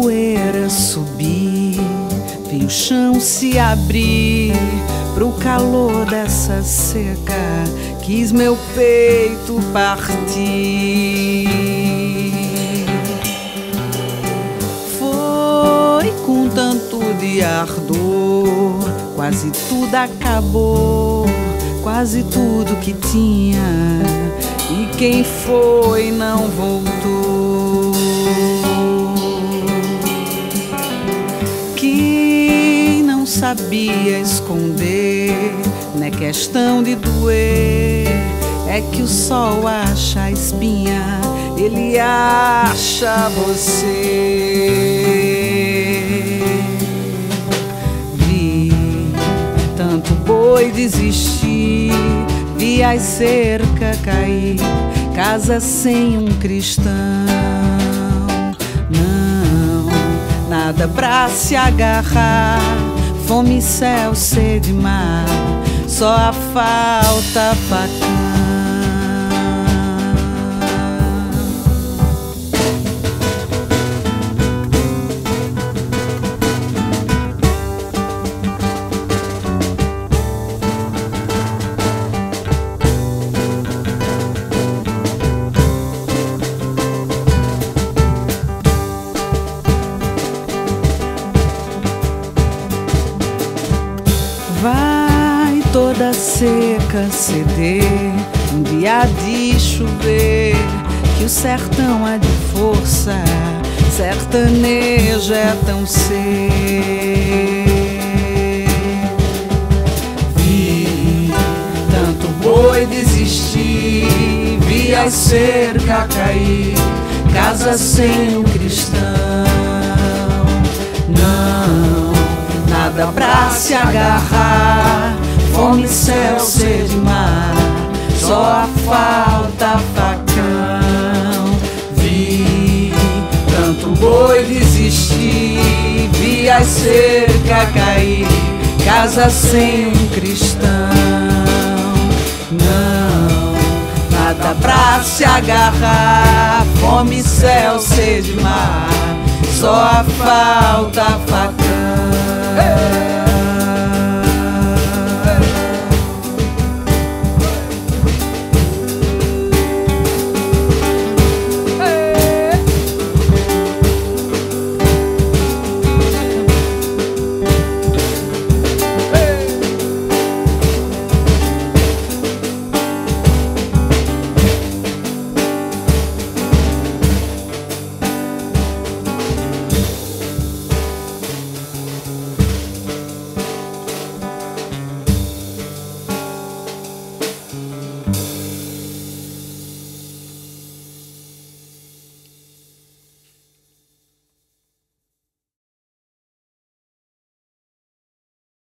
poeira subir, vi o chão se abrir pro calor dessa seca, quis meu peito partir. Foi com tanto de ardor, quase tudo acabou, quase tudo que tinha, e quem foi não voltou. Quem não sabia esconder, não é questão de doer, é que o sol acha a espinha, ele acha você. Vi tanto boi desistir, vi as cercas cair, casa sem um cristão. Não, nada pra se agarrar, fome, céu, sede, mar, só a falta facão. Vai toda seca ceder, um dia de chover, que o sertão é de força, sertanejo é tão ser. Vi tanto boi desistir, vi as cercas cair, casa sem um cristão. Não, nada pra se agarrar, fome, céu, sede, mar, só a falta facão. Vi tanto boi desistir, vi as cercas cair, casa sem um cristão. Não, nada pra se agarrar, fome, céu, sede, mar, só a falta facão.